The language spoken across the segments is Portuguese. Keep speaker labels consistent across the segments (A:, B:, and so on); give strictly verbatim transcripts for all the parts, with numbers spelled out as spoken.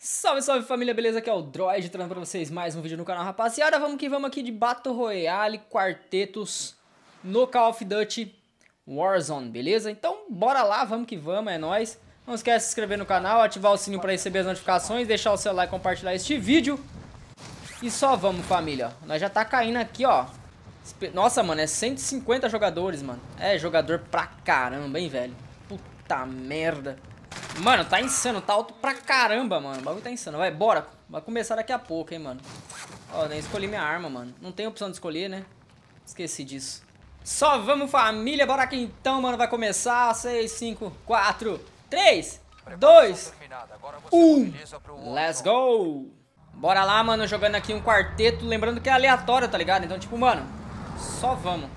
A: Salve, salve família, beleza? Aqui é o Droid, trazendo pra vocês mais um vídeo no canal, rapaziada. Vamos que vamos aqui de Battle Royale, quartetos no Call of Duty Warzone, beleza? Então bora lá, vamos que vamos, é nóis. Não esquece de se inscrever no canal, ativar o sininho pra receber as notificações, deixar o seu like e compartilhar este vídeo. E só vamos, família. Nós já tá caindo aqui, ó. Nossa, mano, é cento e cinquenta jogadores, mano. É jogador pra caramba, hein, velho. Puta merda. Mano, tá insano, tá alto pra caramba, mano. O bagulho tá insano. Vai, bora. Vai começar daqui a pouco, hein, mano. Ó, nem escolhi minha arma, mano. Não tem opção de escolher, né? Esqueci disso. Só vamos, família. Bora aqui então, mano. Vai começar. seis, cinco, quatro, três, dois, um. Let's go. Bora lá, mano. Jogando aqui um quarteto. Lembrando que é aleatório, tá ligado? Então, tipo, mano, só vamos.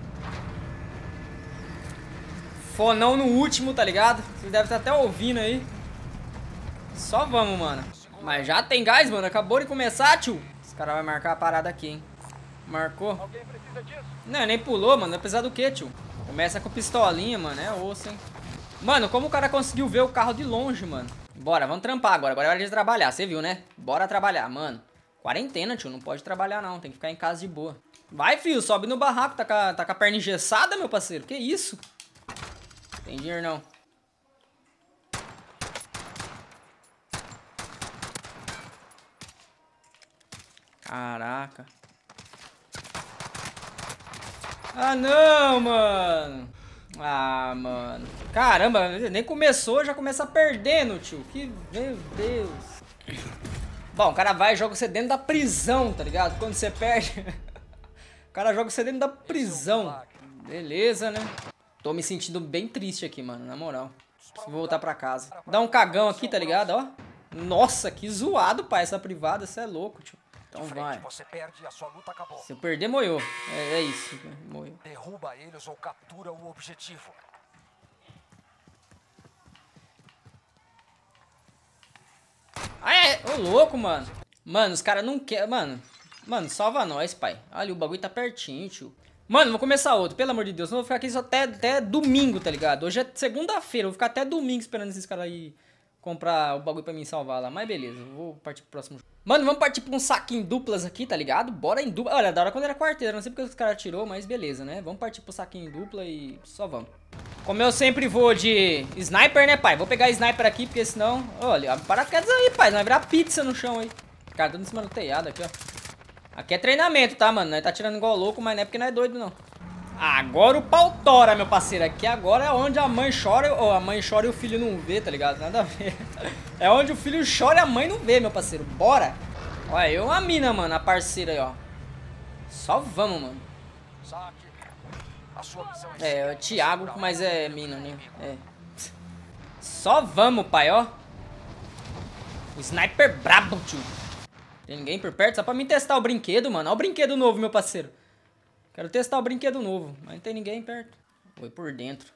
A: Fonão no último, tá ligado? Vocês devem estar até ouvindo aí. Só vamos, mano. Mas já tem gás, mano. Acabou de começar, tio. Esse cara vai marcar a parada aqui, hein. Marcou. Não, nem pulou, mano. Vai precisar do quê, tio? Começa com pistolinha, mano. É osso, hein. Mano, como o cara conseguiu ver o carro de longe, mano. Bora, vamos trampar agora. Agora é hora de trabalhar, você viu, né? Bora trabalhar, mano. Quarentena, tio. Não pode trabalhar, não. Tem que ficar em casa de boa. Vai, filho. Sobe no barraco. Tá com a, tá com a perna engessada, meu parceiro. Que isso? Tem dinheiro não. Caraca. Ah, não, mano. Ah, mano. Caramba, nem começou, já começa perdendo, tio. Que... Meu Deus. Bom, o cara vai e joga você dentro da prisão, tá ligado? Quando você perde... O cara joga você dentro da prisão. Beleza, né? Tô me sentindo bem triste aqui, mano, na moral. Preciso voltar pra casa. Dá um cagão aqui, tá ligado, ó. Nossa, que zoado, pai, essa privada. Você é louco, tio. Então vai. Se eu perder, moiou. É, é isso, moiou.
B: Derruba eles ou captura o objetivo.
A: Ah, é. Ô, louco, mano. Mano, os caras não querem... Mano, mano, salva nós, pai. Olha, o bagulho tá pertinho, tio. Mano, vou começar outro, pelo amor de Deus. Não vou ficar aqui só até, até domingo, tá ligado? Hoje é segunda-feira, vou ficar até domingo esperando esses caras aí comprar o bagulho pra mim salvar lá. Mas beleza, vou partir pro próximo jogo. Mano, vamos partir pra um saquinho duplas aqui, tá ligado? Bora em dupla. Olha, da hora quando era quarteira, não sei porque os caras tirou, mas beleza, né? Vamos partir pro saquinho dupla e só vamos. Como eu sempre vou de sniper, né, pai? Vou pegar sniper aqui, porque senão... Olha, paraquedas aí, pai, não vai virar pizza no chão aí. Cara, tudo em cima do telhado aqui, ó. Aqui é treinamento, tá, mano? Nós tá tirando igual louco, mas não é porque não é doido, não. Agora o pau tora, meu parceiro. Aqui agora é onde a mãe chora, ou a mãe chora e o filho não vê, tá ligado? Nada a ver. É onde o filho chora e a mãe não vê, meu parceiro. Bora. Olha, eu a mina, mano, a parceira aí, ó. Só vamos, mano. É, é o Thiago, mas é mina, né? É. Só vamos, pai, ó. O sniper brabo, tio. Tem ninguém por perto? Só pra mim testar o brinquedo, mano. Olha o brinquedo novo, meu parceiro. Quero testar o brinquedo novo. Mas não tem ninguém perto. Foi por dentro.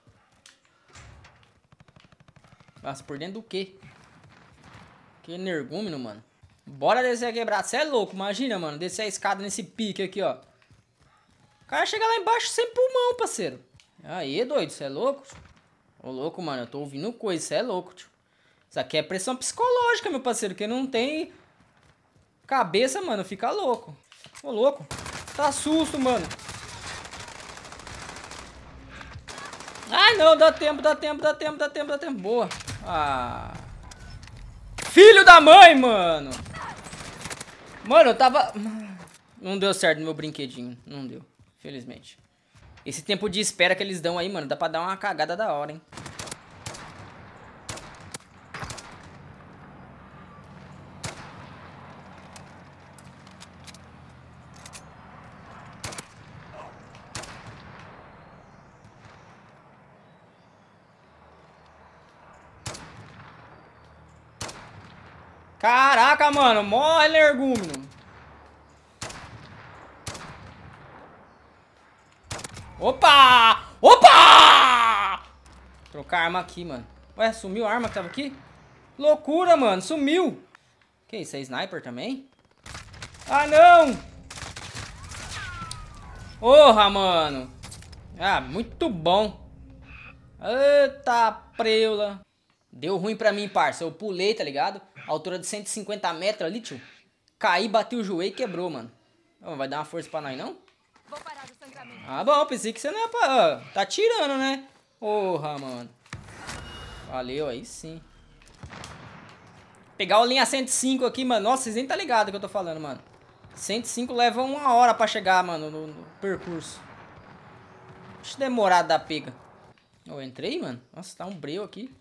A: Nossa, por dentro do quê? Que energúmeno, mano. Bora descer a quebrada. Você é louco, imagina, mano. Descer a escada nesse pique aqui, ó. O cara chega lá embaixo sem pulmão, parceiro. Aí, doido, você é louco? Ô, louco, mano. Eu tô ouvindo coisa. Você é louco, tio. Isso aqui é pressão psicológica, meu parceiro. Quem não tem... cabeça, mano, fica louco. Ô, louco. Tá susto, mano. Ai, não, dá tempo, dá tempo, dá tempo, dá tempo, dá tempo. Boa. Ah. Filho da mãe, mano. Mano, eu tava... Não deu certo no meu brinquedinho. Não deu, felizmente. Esse tempo de espera que eles dão aí, mano, dá pra dar uma cagada da hora, hein. Caraca, mano, morre, energúmeno. Opa! Opa! Trocar a arma aqui, mano. Ué, sumiu a arma que tava aqui? Loucura, mano, sumiu. Que isso, é sniper também? Ah, não! Porra, mano. Ah, muito bom. Eita, preula. Deu ruim pra mim, parça. Eu pulei, tá ligado? Altura de cento e cinquenta metros ali, tio. Caí, bati o joelho e quebrou, mano. Oh, vai dar uma força pra nós, não?
C: Vou parar o sangramento.
A: Ah, bom, pensei que você não ia pra... Ah, tá tirando, né? Porra, mano. Valeu, aí sim. Pegar o linha cento e cinco aqui, mano. Nossa, vocês nem tá ligado o que eu tô falando, mano. cento e cinco leva uma hora pra chegar, mano, no, no percurso. Deixa demorado da pega. Eu entrei, mano. Nossa, tá um breu aqui.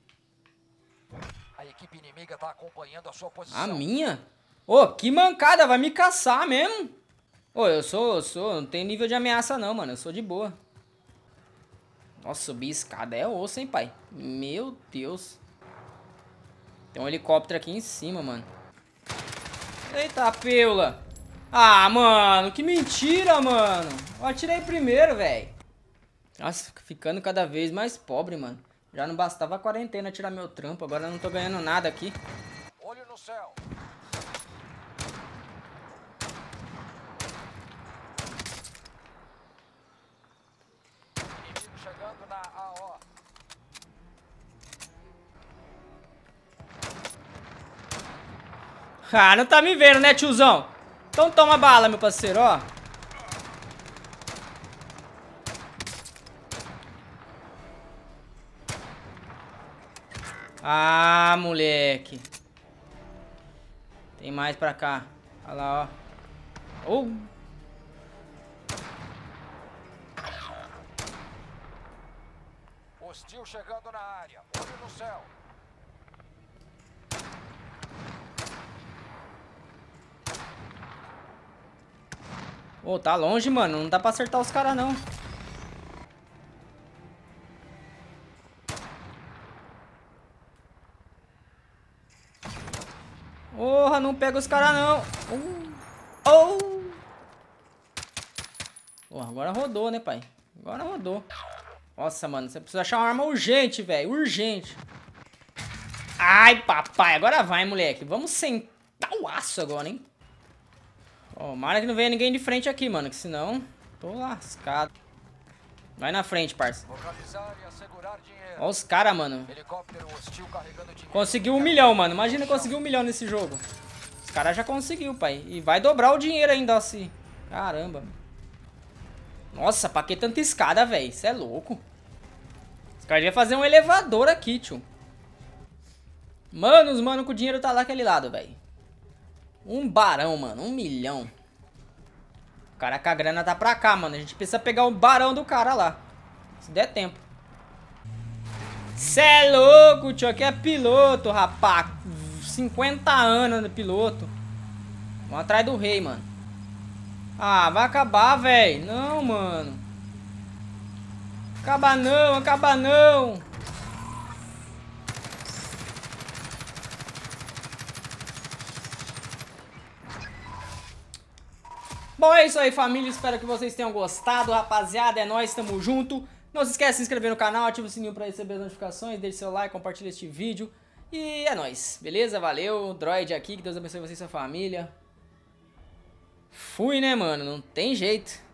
B: A equipe inimiga tá acompanhando a sua posição.
A: A minha? Ô, que mancada, vai me caçar mesmo. Ô, eu sou, eu sou, não tem nível de ameaça não, mano. Eu sou de boa. Nossa, subir escada é osso, hein, pai. Meu Deus. Tem um helicóptero aqui em cima, mano. Eita, peula. Ah, mano, que mentira, mano. Eu atirei primeiro, velho. Nossa, ficando cada vez mais pobre, mano. Já não bastava a quarentena tirar meu trampo. Agora eu não tô ganhando nada aqui.
B: Olho no céu. Inimigo chegando na A O.
A: Ah, não tá me vendo, né, tiozão? Então toma bala, meu parceiro, ó. Ah, moleque. Tem mais pra cá. Olha lá, ó. Oh.
B: Hostil chegando na área. Olho no céu.
A: Ô, oh, tá longe, mano. Não dá pra acertar os caras, não. Porra, não pega os caras, não. Uh. Oh. Porra, agora rodou, né, pai? Agora rodou. Nossa, mano. Você precisa achar uma arma urgente, velho. Urgente. Ai, papai. Agora vai, moleque. Vamos sentar o aço agora, hein? Tomara que não venha ninguém de frente aqui, mano. Que senão, tô lascado. Vai na frente, parça.
B: Localizar e assegurar dinheiro.
A: Olha os caras, mano.
B: Helicóptero hostil carregando dinheiro.
A: Conseguiu um milhão, mano. Imagina conseguir um milhão nesse jogo. Os caras já conseguiu, pai. E vai dobrar o dinheiro ainda, assim. Caramba. Nossa, pra que tanta escada, velho? Isso é louco. Os caras iam fazer um elevador aqui, tio. Mano, os mano com o dinheiro tá lá aquele lado, velho. Um barão, mano. Um milhão. O cara com a grana tá pra cá, mano. A gente precisa pegar o barão do cara lá. Se der tempo. Cê é louco, tio. Aqui é piloto, rapá. cinquenta anos de piloto. Vamos atrás do rei, mano. Ah, vai acabar, velho. Não, mano. Acaba não, acaba não. Bom, é isso aí, família. Espero que vocês tenham gostado, rapaziada. É nóis, tamo junto. Não se esqueça de se inscrever no canal, ativa o sininho pra receber as notificações, deixe seu like, compartilha este vídeo. E é nóis, beleza? Valeu, Droid aqui, que Deus abençoe você e sua família. Fui, né, mano? Não tem jeito.